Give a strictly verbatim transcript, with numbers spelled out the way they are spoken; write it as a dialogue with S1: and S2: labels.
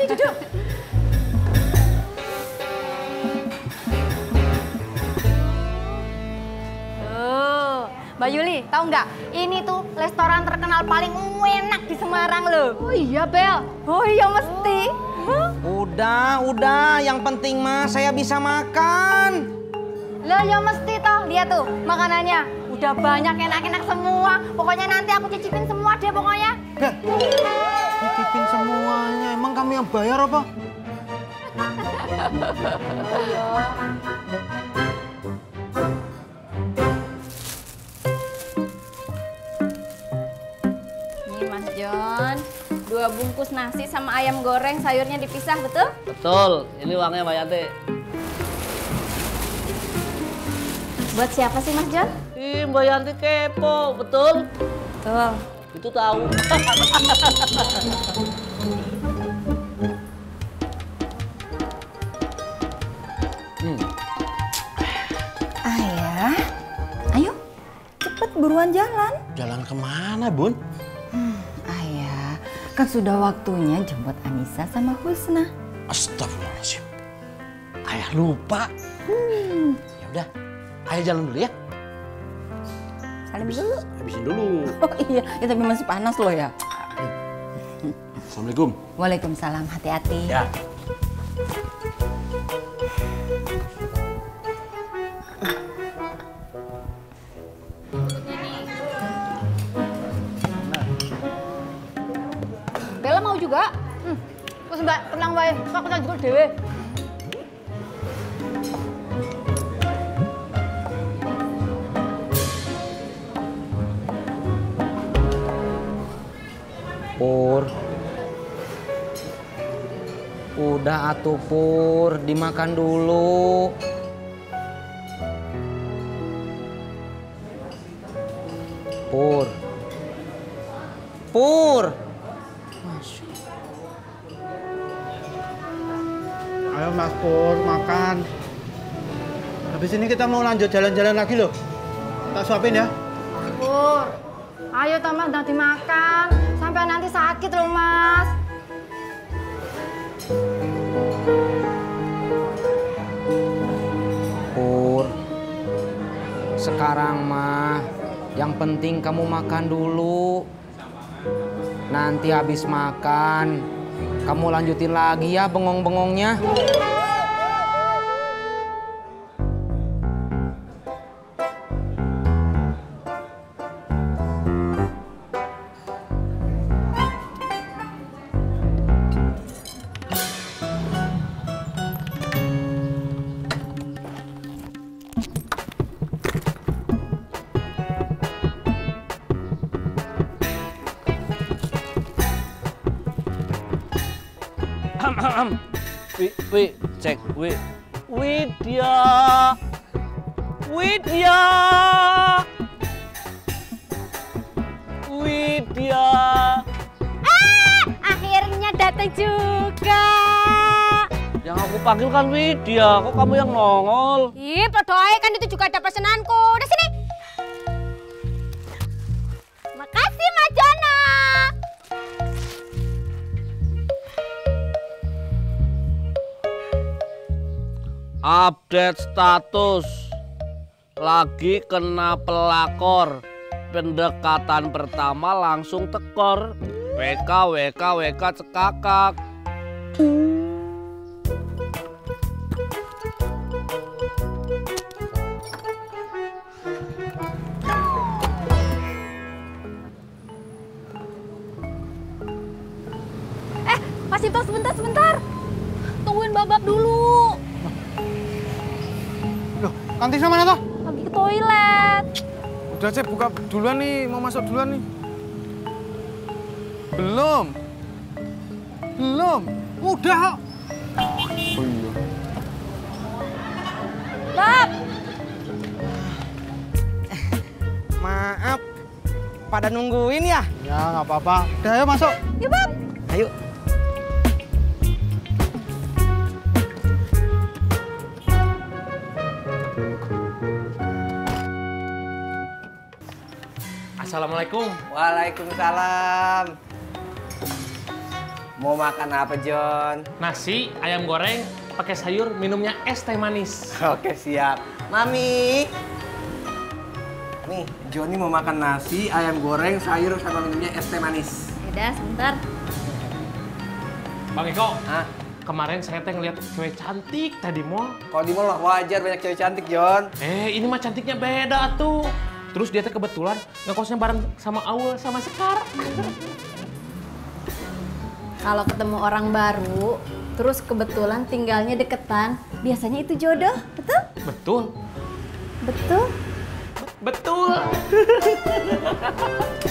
S1: duduk. Tuh, Mbak Yuli, tahu nggak? Ini tuh restoran terkenal paling enak di Semarang loh. Oh iya, Bel. Oh iya mesti. Huh?
S2: Udah, udah. Yang penting mah saya bisa makan.
S1: Lah ya mesti toh. Lihat tuh makanannya. Udah banyak enak-enak semua. Pokoknya nanti aku cicipin semua deh pokoknya.
S3: Bel, cicipin semuanya. Emang kami yang bayar apa?
S1: Nih Mas John, dua bungkus nasi sama ayam goreng sayurnya dipisah, betul?
S4: Betul, ini uangnya Mbak Yanti.
S1: Buat siapa sih Mas John?
S4: Ih, Mbak Yanti kepo, betul?
S1: Betul.
S4: Itu tahu.
S2: Hmm.
S5: Ayah, ayo cepet buruan jalan.
S3: Jalan kemana, Bun?
S5: Hmm, ayah, kan sudah waktunya jemput Anissa sama Husna.
S3: Astagfirullahaladzim. Ayah lupa.
S5: Hmm.
S3: Ya udah, ayah jalan dulu ya.
S5: Salim dulu.
S3: Habisin dulu.
S5: Oh iya, ya, tapi masih panas loh ya.
S3: Assalamualaikum.
S5: Waalaikumsalam, hati-hati.
S3: Ya.
S1: Bella mau juga? Hmm. Terus Mbak, tenang wae. Kok kita juga dewe.
S2: Pur. Udah atuh Pur, dimakan dulu. Pur. Pur.
S3: Ayo Mas Pur, makan. Habis ini kita mau lanjut jalan-jalan lagi loh. Tak suapin ya.
S1: Pur, ayo toh Mas, udah dimakan. Sampai nanti sakit loh Mas.
S2: Pur. Sekarang mah yang penting kamu makan dulu. Nanti habis makan, kamu lanjutin lagi ya bengong-bengongnya.
S4: Wi, wi, cek, wi. Widya. Widya. Widya.
S1: Ah, akhirnya datang juga.
S4: Yang aku panggil kan Widya, kok kamu yang nongol?
S1: Ih, podoy kan itu juga ada pesenanku. Udah sini. Makasih Mas Jono.
S4: Update status. Lagi kena pelakor. Pendekatan pertama langsung tekor. W K, W K, W K cekakak.
S1: Eh, Mas Cipto sebentar, sebentar. Tungguin babak dulu.
S3: Loh, kantin mana toh?
S1: Lagi ke toilet.
S3: Udah cek buka duluan nih, mau masuk duluan nih. Belum. Belum. Udah kok. Oh iya.
S1: Bab.
S2: Maaf, pada nungguin ya?
S3: Ya nggak apa-apa. Udah ayo masuk.
S1: Yuk, Bab.
S2: Ayo.
S6: Assalamualaikum.
S2: Waalaikumsalam.
S6: Mau makan apa, John?
S7: Nasi, ayam goreng, pakai sayur, minumnya es teh manis.
S6: Oke, siap. Mami. Nih, Johnny mau makan nasi, ayam goreng, sayur, sama minumnya es teh manis.
S1: Udah, sebentar.
S7: Bang Eko,
S6: Hah?
S7: kemarin saya teh ngeliat cewek cantik tadi mall.
S6: Kalau di mall mah wajar banyak cewek cantik, John.
S7: Eh, ini mah cantiknya beda tuh. Terus dia teh kebetulan ngekosnya bareng sama Aul sama Sekar.
S1: Kalau ketemu orang baru, terus kebetulan tinggalnya deketan, biasanya itu jodoh, betul?
S7: Betul.
S1: Betul?
S7: Betul.